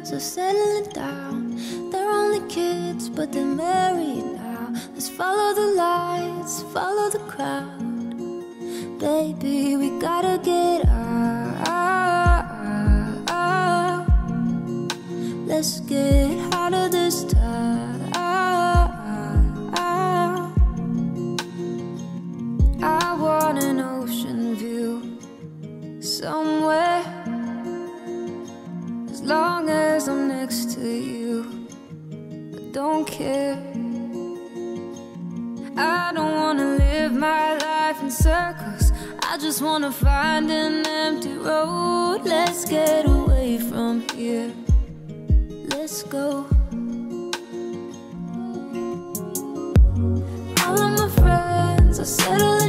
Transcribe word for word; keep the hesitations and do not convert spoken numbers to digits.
friends are settling down. They're only kids, but they're married now. Let's follow the lights, follow the crowd. Baby, we gotta get out. Let's get out of this town. I want an ocean view somewhere. As long as I'm next to you, I don't care. I don't wanna live my life in circles. I just wanna find an empty road. Let's get away from here. Let's go. All of my friends are settling